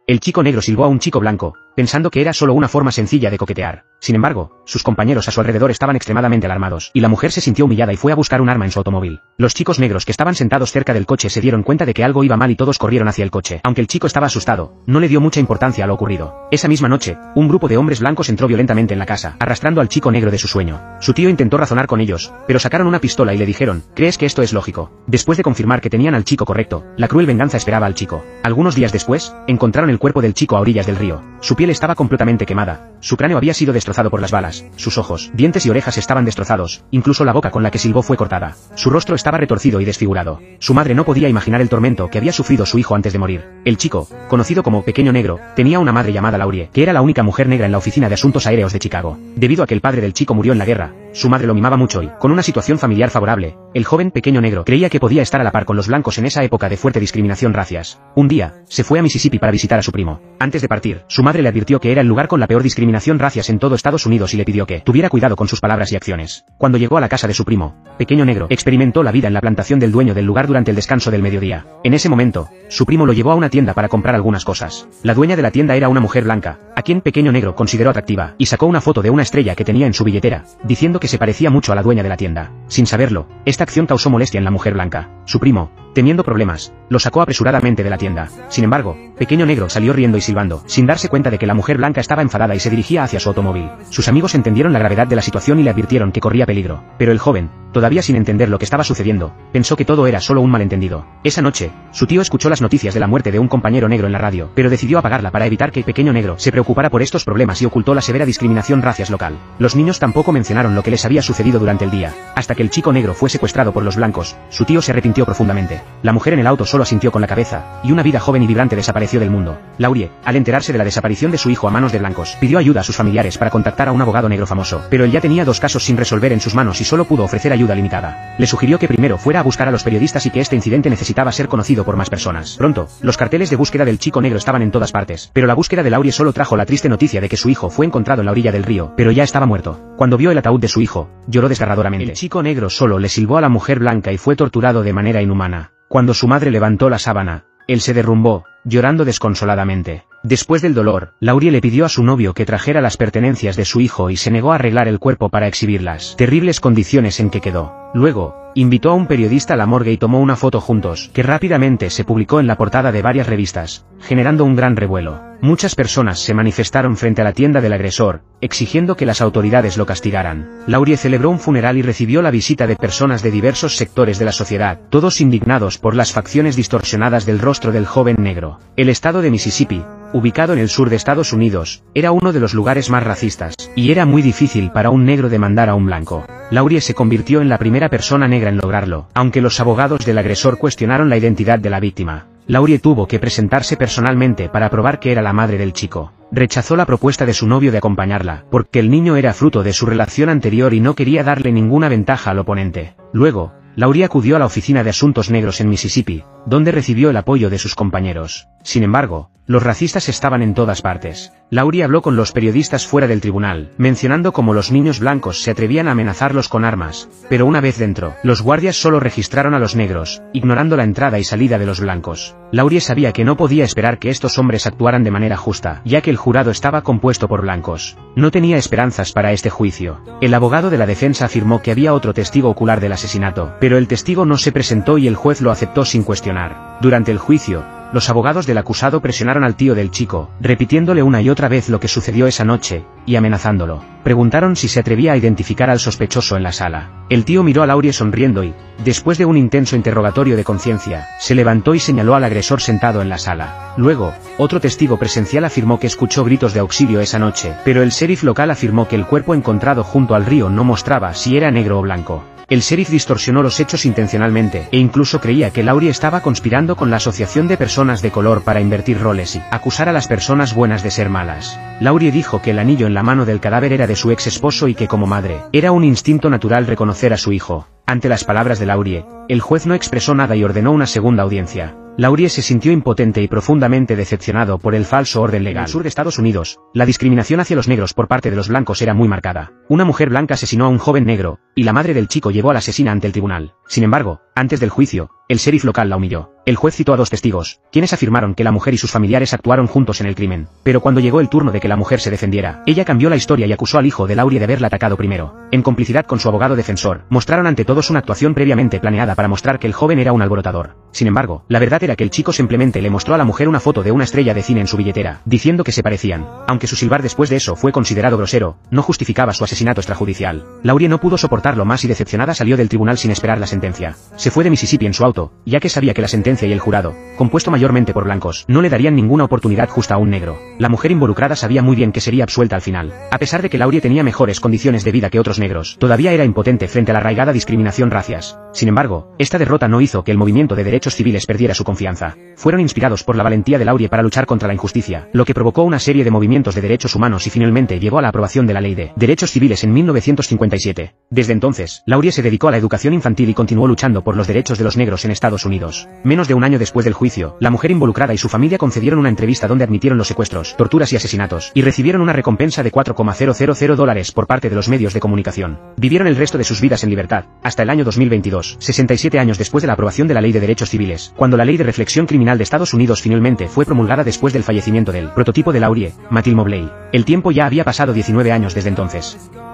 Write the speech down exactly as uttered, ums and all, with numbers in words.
El chico negro silbó a un chico blanco, pensando que era solo una forma sencilla de coquetear. Sin embargo, sus compañeros a su alrededor estaban extremadamente alarmados, y la mujer se sintió humillada y fue a buscar un arma en su automóvil. Los chicos negros que estaban sentados cerca del coche se dieron cuenta de que algo iba mal y todos corrieron hacia el coche. Aunque el chico estaba asustado, no le dio mucha importancia a lo ocurrido. Esa misma noche, un grupo de hombres blancos entró violentamente en la casa, arrastrando al chico negro de su sueño. Su tío intentó razonar con ellos, pero sacaron una pistola y le dijeron, ¿crees que esto es lógico? Después de confirmar que tenían al chico correcto, la cruel venganza esperaba al chico. Algunos días después, encontraron el cuerpo del chico a orillas del río. Su piel estaba completamente quemada, su cráneo había sido destrozado por las balas, sus ojos, dientes y orejas estaban destrozados, incluso la boca con la que silbó fue cortada. Su rostro estaba retorcido y desfigurado. Su madre no podía imaginar el tormento que había sufrido su hijo antes de morir. El chico, conocido como Pequeño Negro, tenía una madre llamada Laurie, que era la única mujer negra en la oficina de asuntos aéreos de Chicago. Debido a que el padre del chico murió en la guerra, su madre lo mimaba mucho y, con una situación familiar favorable, el joven Pequeño Negro creía que podía estar a la par con los blancos en esa época de fuerte discriminación racias. Un día, se fue a Mississippi para visitar a su primo. Antes de partir, su madre le advirtió que era el lugar con la peor discriminación racias en todo Estados Unidos y le pidió que tuviera cuidado con sus palabras y acciones. Cuando llegó a la casa de su primo, Pequeño Negro experimentó la vida en la plantación del dueño del lugar durante el descanso del mediodía. En ese momento, su primo lo llevó a una tienda para comprar algunas cosas. La dueña de la tienda era una mujer blanca, a quien Pequeño Negro consideró atractiva, y sacó una foto de una estrella que tenía en su billetera, diciendo que se parecía mucho a la dueña de la tienda. Sin saberlo, esta acción causó molestia en la mujer blanca. Su primo, temiendo problemas, lo sacó apresuradamente de la tienda. Sin embargo, Pequeño Negro salió riendo y silbando, sin darse cuenta de que la mujer blanca estaba enfadada y se dirigía hacia su automóvil. Sus amigos entendieron la gravedad de la situación y le advirtieron que corría peligro, pero el joven, todavía sin entender lo que estaba sucediendo, pensó que todo era solo un malentendido. Esa noche, su tío escuchó las noticias de la muerte de un compañero negro en la radio, pero decidió apagarla para evitar que Pequeño Negro se preocupara por estos problemas y ocultó la severa discriminación racias local. Los niños tampoco mencionaron lo que les había sucedido durante el día, hasta que el chico negro fue secuestrado por los blancos. Su tío se arrepintió profundamente. La mujer en el auto solo asintió con la cabeza, y una vida joven y vibrante desapareció del mundo. Laurie, al enterarse de la desaparición de su hijo a manos de blancos, pidió ayuda a sus familiares para contactar a un abogado negro famoso, pero él ya tenía dos casos sin resolver en sus manos y solo pudo ofrecer ayuda limitada. Le sugirió que primero fuera a buscar a los periodistas y que este incidente necesitaba ser conocido por más personas. Pronto, los carteles de búsqueda del chico negro estaban en todas partes, pero la búsqueda de Laurie solo trajo la triste noticia de que su hijo fue encontrado en la orilla del río, pero ya estaba muerto. Cuando vio el ataúd de su hijo, lloró desgarradoramente. El chico negro solo le silbó a la mujer blanca y fue torturado de manera inhumana. Cuando su madre levantó la sábana, él se derrumbó, llorando desconsoladamente. Después del dolor, Laurie le pidió a su novio que trajera las pertenencias de su hijo y se negó a arreglar el cuerpo para exhibirlas. Terribles condiciones en que quedó. Luego, invitó a un periodista a la morgue y tomó una foto juntos, que rápidamente se publicó en la portada de varias revistas, generando un gran revuelo. Muchas personas se manifestaron frente a la tienda del agresor, exigiendo que las autoridades lo castigaran. Laurie celebró un funeral y recibió la visita de personas de diversos sectores de la sociedad, todos indignados por las facciones distorsionadas del rostro del joven negro. El estado de Mississippi, ubicado en el sur de Estados Unidos, era uno de los lugares más racistas, y era muy difícil para un negro demandar a un blanco. Laurie se convirtió en la primera persona negra en lograrlo, aunque los abogados del agresor cuestionaron la identidad de la víctima. Laurie tuvo que presentarse personalmente para probar que era la madre del chico. Rechazó la propuesta de su novio de acompañarla, porque el niño era fruto de su relación anterior y no quería darle ninguna ventaja al oponente. Luego, Laurie acudió a la oficina de asuntos negros en Mississippi, donde recibió el apoyo de sus compañeros. Sin embargo, los racistas estaban en todas partes. Laurie habló con los periodistas fuera del tribunal, mencionando cómo los niños blancos se atrevían a amenazarlos con armas, pero una vez dentro, los guardias solo registraron a los negros, ignorando la entrada y salida de los blancos. Laurie sabía que no podía esperar que estos hombres actuaran de manera justa, ya que el jurado estaba compuesto por blancos. No tenía esperanzas para este juicio. El abogado de la defensa afirmó que había otro testigo ocular del asesinato, pero el testigo no se presentó y el juez lo aceptó sin cuestionar. Durante el juicio, los abogados del acusado presionaron al tío del chico, repitiéndole una y otra vez lo que sucedió esa noche, y amenazándolo. Preguntaron si se atrevía a identificar al sospechoso en la sala. El tío miró a Laurie sonriendo y, después de un intenso interrogatorio de conciencia, se levantó y señaló al agresor sentado en la sala. Luego, otro testigo presencial afirmó que escuchó gritos de auxilio esa noche, pero el sheriff local afirmó que el cuerpo encontrado junto al río no mostraba si era negro o blanco. El sheriff distorsionó los hechos intencionalmente, e incluso creía que Laurie estaba conspirando con la asociación de personas de color para invertir roles y acusar a las personas buenas de ser malas. Laurie dijo que el anillo en la mano del cadáver era de su ex esposo y que como madre, era un instinto natural reconocer a su hijo. Ante las palabras de Laurie, el juez no expresó nada y ordenó una segunda audiencia. Laurie se sintió impotente y profundamente decepcionado por el falso orden legal. En el sur de Estados Unidos, la discriminación hacia los negros por parte de los blancos era muy marcada. Una mujer blanca asesinó a un joven negro, y la madre del chico llevó al asesino ante el tribunal. Sin embargo, antes del juicio, El sheriff local la humilló. El juez citó a dos testigos, quienes afirmaron que la mujer y sus familiares actuaron juntos en el crimen. Pero cuando llegó el turno de que la mujer se defendiera, ella cambió la historia y acusó al hijo de Laurie de haberla atacado primero. En complicidad con su abogado defensor, mostraron ante todos una actuación previamente planeada para mostrar que el joven era un alborotador. Sin embargo, la verdad era que el chico simplemente le mostró a la mujer una foto de una estrella de cine en su billetera, diciendo que se parecían. Aunque su silbar después de eso fue considerado grosero, no justificaba su asesinato extrajudicial. Laurie no pudo soportarlo más y decepcionada salió del tribunal sin esperar la sentencia. Se fue de Mississippi en su auto, ya que sabía que la sentencia y el jurado, compuesto mayormente por blancos, no le darían ninguna oportunidad justa a un negro. La mujer involucrada sabía muy bien que sería absuelta al final. A pesar de que Laurie tenía mejores condiciones de vida que otros negros, todavía era impotente frente a la arraigada discriminación racias. Sin embargo, esta derrota no hizo que el movimiento de derechos civiles perdiera su confianza. Fueron inspirados por la valentía de Laurie para luchar contra la injusticia, lo que provocó una serie de movimientos de derechos humanos y finalmente llevó a la aprobación de la Ley de Derechos Civiles en mil novecientos cincuenta y siete. Desde entonces, Laurie se dedicó a la educación infantil y continuó luchando por los derechos de los negros en Estados Unidos. Menos de un año después del juicio, la mujer involucrada y su familia concedieron una entrevista donde admitieron los secuestros, torturas y asesinatos, y recibieron una recompensa de cuatro coma cero cero cero dólares por parte de los medios de comunicación. Vivieron el resto de sus vidas en libertad, hasta el año dos mil veintidós, sesenta y siete años después de la aprobación de la Ley de Derechos Civiles, cuando la Ley de Reflexión Criminal de Estados Unidos finalmente fue promulgada después del fallecimiento del prototipo de Laurie, Mathilde Mobley. El tiempo ya había pasado diecinueve años desde entonces.